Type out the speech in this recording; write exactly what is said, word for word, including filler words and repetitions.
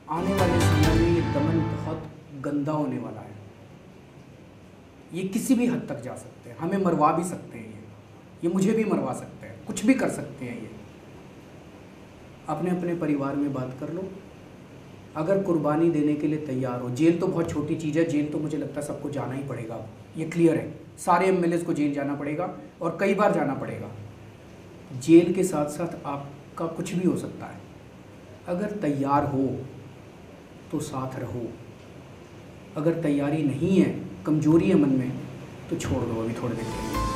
आने वाले समय में ये दमन बहुत गंदा होने वाला है। ये किसी भी हद तक जा सकते हैं, हमें मरवा भी सकते हैं, ये ये मुझे भी मरवा सकते हैं, कुछ भी कर सकते हैं। ये अपने अपने परिवार में बात कर लो, अगर कुर्बानी देने के लिए तैयार हो। जेल तो बहुत छोटी चीज़ है, जेल तो मुझे लगता है सबको जाना ही पड़ेगा, ये क्लियर है। सारे एमएलएस को जेल जाना पड़ेगा और कई बार जाना पड़ेगा। जेल के साथ साथ आपका कुछ भी हो सकता है। अगर तैयार हो तो साथ रहो, अगर तैयारी नहीं है, कमजोरी है मन में, तो छोड़ दो अभी थोड़ी देर के लिए।